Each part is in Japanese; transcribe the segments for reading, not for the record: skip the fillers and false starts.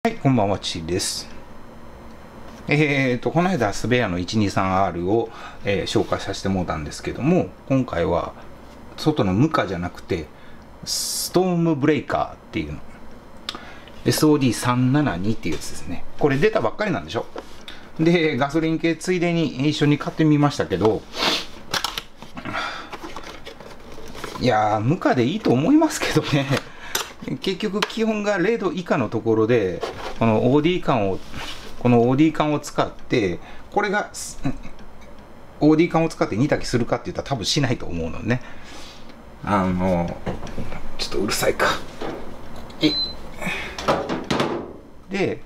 はい、こんばんは、ちです。この間、スベアの 123R を、紹介させてもらったんですけども、今回は、外のムカじゃなくて、ストームブレイカーっていうの。SOD372 っていうやつですね。これ出たばっかりなんでしょ。で、ガソリン系ついでに一緒に買ってみましたけど、いやー、ムカでいいと思いますけどね。結局気温が0度以下のところでこの OD 缶を使って、これが OD 缶を使って煮炊きするかって言ったら多分しないと思うのね。ちょっとうるさいか。で、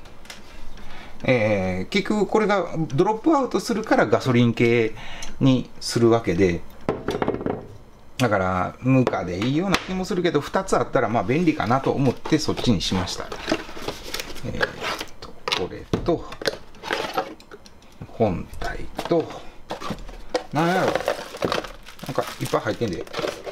結局これがドロップアウトするからガソリン系にするわけで、だからムカでいいような気もするけど、2つあったらまあ便利かなと思ってそっちにしました。これと本体と、なんやろ、なんかいっぱい入ってんで、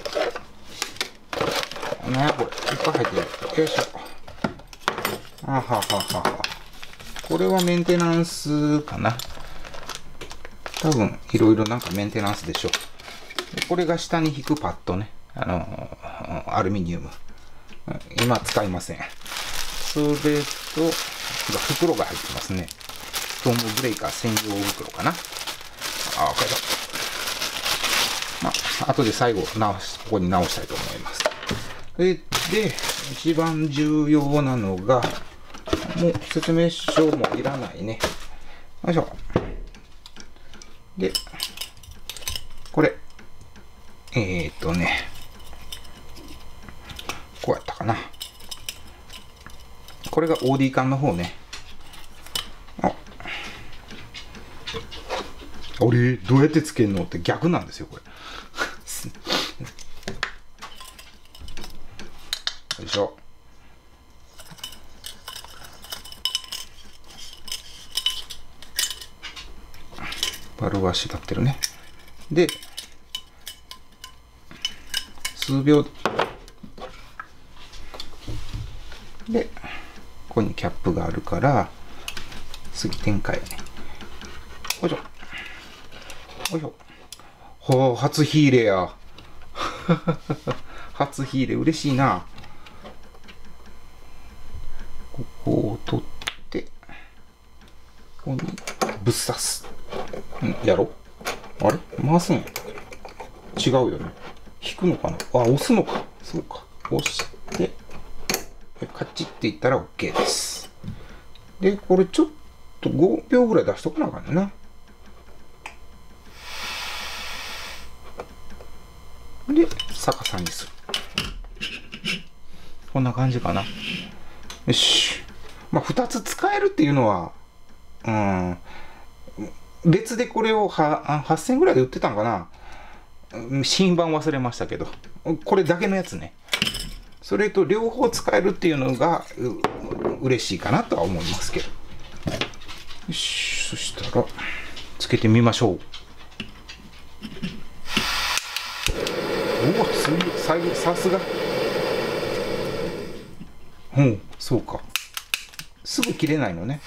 なんやこれ、いっぱい入ってる。よいしょ。あはははは。これはメンテナンスかな。多分いろいろなんかメンテナンスでしょう。これが下に引くパッドね。アルミニウム。今使いません。それと、袋が入ってますね。ストームブレイカー専用袋かな。これだ。まあ、後で最後ここに直したいと思います。で、一番重要なのが、もう説明書もいらないね。よいしょ。で、これ。こうやったかな。これが OD 缶の方ね。あれ、どうやってつけるのって逆なんですよ、これ。よいしょ。バルブは縛ってるね。で、数秒で、ここにキャップがあるから、次展開ね。よいしょ。よいしょ。ほう、初火入れや。初火入れ、嬉しいな。ここを取って、ここにぶっ刺す。やろ？あれ？回すの？違うよね。引くのかな？押すのか。そうか。押して、カチッていったら OK です。で、これちょっと5秒ぐらい出しとかなあかんねんな。で、逆さにする。こんな感じかな。よし。まあ、2つ使えるっていうのは、別でこれを8000円ぐらいで売ってたんかな。新版忘れましたけど、これだけのやつね。それと両方使えるっていうのが嬉しいかなとは思いますけど。よし、そしたらつけてみましょう。おお、さすが。そうか。すぐ切れないのね。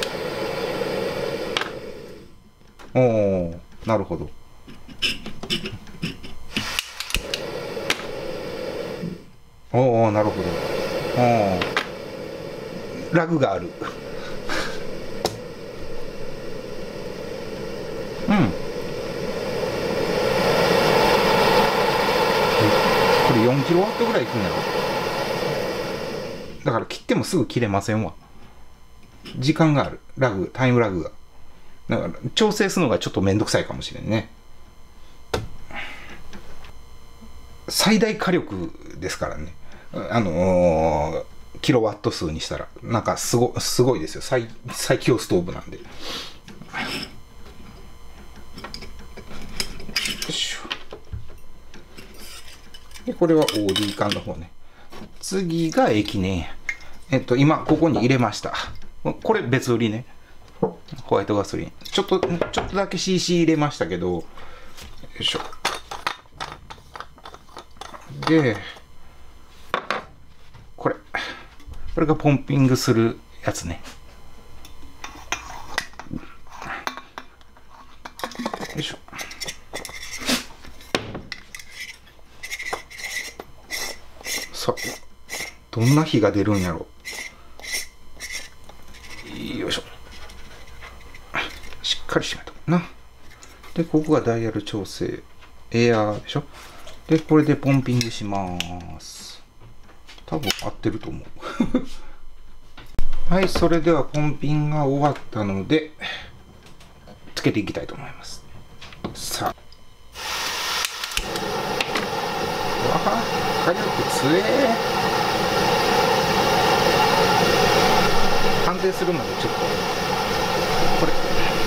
おお、なるほど。おお、なるほど。ラグがある。これ4キロワットぐらいいくんやろ。だから切ってもすぐ切れませんわ。時間がある。タイムラグが。だから調整するのがちょっとめんどくさいかもしれんね。最大火力ですからね。キロワット数にしたら、なんかすごいですよ。最強ストーブなんで。よいしょ。で、これは OD 缶の方ね。次が液燃。今、ここに入れました。これ別売りね。ホワイトガソリン。ちょっとだけ CC 入れましたけど、よいしょ。で、これがポンピングするやつね。よいしょ。さあ、どんな火が出るんやろ。よいしょ。しっかり締めとくな。で、ここがダイヤル調整。エアーでしょ。で、これでポンピングします。多分合ってると思う。はい、それではポンピンが終わったので、つけていきたいと思います。さあ。わあ、火力強え。安定するまでちょっと、これ。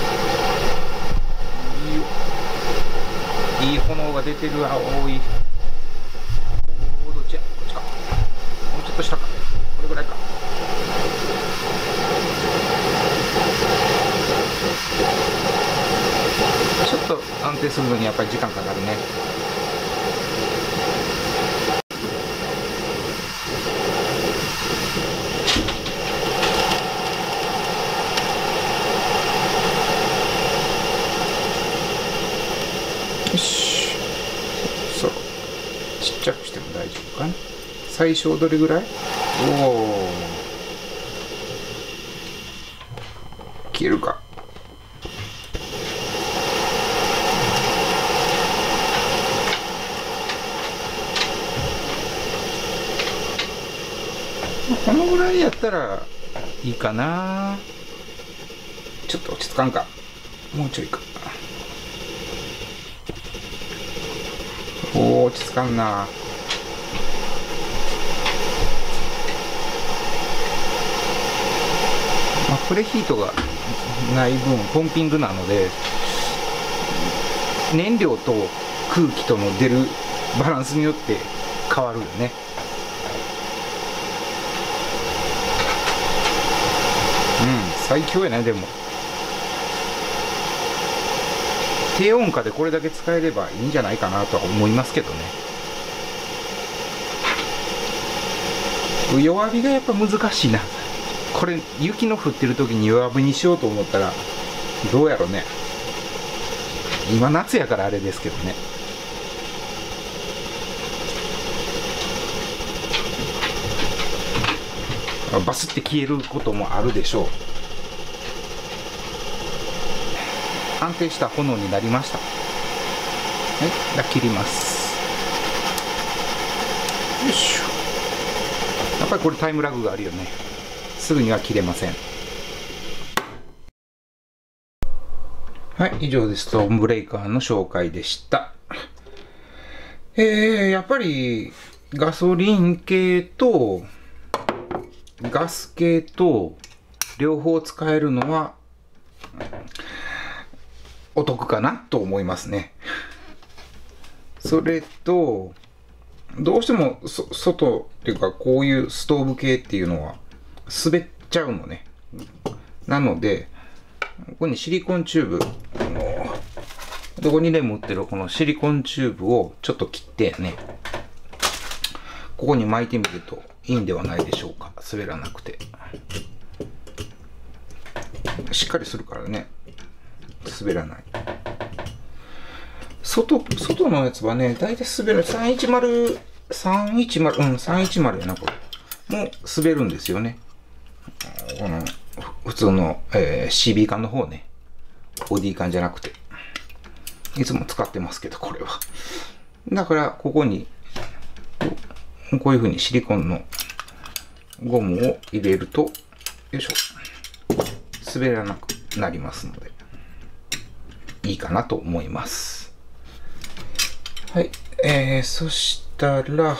いい炎が出てるわ、多い。どっちや、こっちか。もうちょっと下か。これぐらいか。ちょっと安定するのにやっぱり時間かかるね。よし。そろそろちっちゃくしても大丈夫かな。最小どれぐらい？おお。消えるか。このぐらいやったらいいかな。ちょっと落ち着かんか。もうちょいか。おお、落ち着かんな。まあ、プレヒートがない分ポンピングなので、燃料と空気との出るバランスによって変わるよね。最強やね。でも低温下でこれだけ使えればいいんじゃないかなとは思いますけどね。弱火がやっぱ難しいな。これ雪の降ってる時に弱火にしようと思ったらどうやろね。今夏やからあれですけどね。バスって消えることもあるでしょう。安定した炎になりました。はい、切ります。よいしょ。やっぱりこれタイムラグがあるよね。すぐには切れません。はい、以上でストーンブレーカーの紹介でした。やっぱりガソリン系とガス系と両方使えるのはお得かなと思いますね。それと、どうしても外っていうかこういうストーブ系っていうのは滑っちゃうのね。なので、ここにシリコンチューブ、どこにでも売ってるこのシリコンチューブをちょっと切ってね、ここに巻いてみるといいんではないでしょうか。滑らなくて。しっかりするからね。滑らない。外のやつはね、大体滑る。310やな、これ。もう滑るんですよね。この、普通の、CB 缶の方ね。ボディ缶じゃなくて。いつも使ってますけど、これは。だから、ここに、こういう風にシリコンのゴムを入れると、よいしょ。滑らなくなりますので。いいかなと思います。はい。そしたら、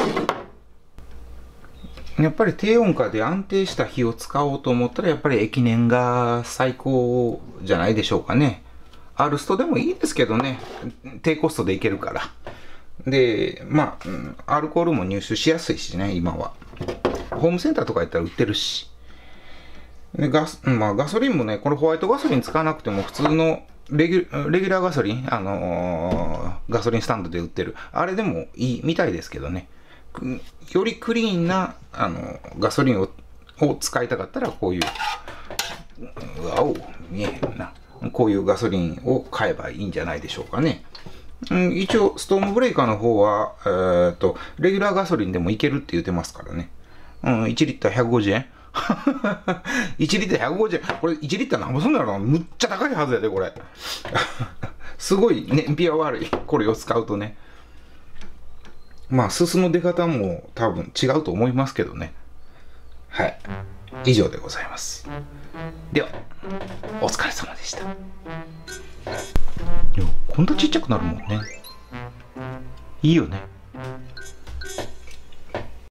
やっぱり低温下で安定した火を使おうと思ったら、やっぱり液燃が最高じゃないでしょうかね。アルストでもいいですけどね。低コストでいけるから。で、まあ、アルコールも入手しやすいしね、今は。ホームセンターとかやったら売ってるし。でガソリンもね、これホワイトガソリン使わなくても普通のレギュラーガソリン、ガソリンスタンドで売ってる。あれでもいいみたいですけどね。よりクリーンな、ガソリンをを使いたかったらこういう、うわお、見えへんな。こういうガソリンを買えばいいんじゃないでしょうかね。一応、ストームブレイカーの方は、レギュラーガソリンでもいけるって言ってますからね。1リッター150円1リッター150円。これ1リッター何もすんだろうな。むっちゃ高いはずやで、これ。すごい燃費は悪い。これを使うとね。まあ、すすの出方も多分違うと思いますけどね。はい。以上でございます。では、お疲れ様でした。いや、こんなちっちゃくなるもんね。いいよね。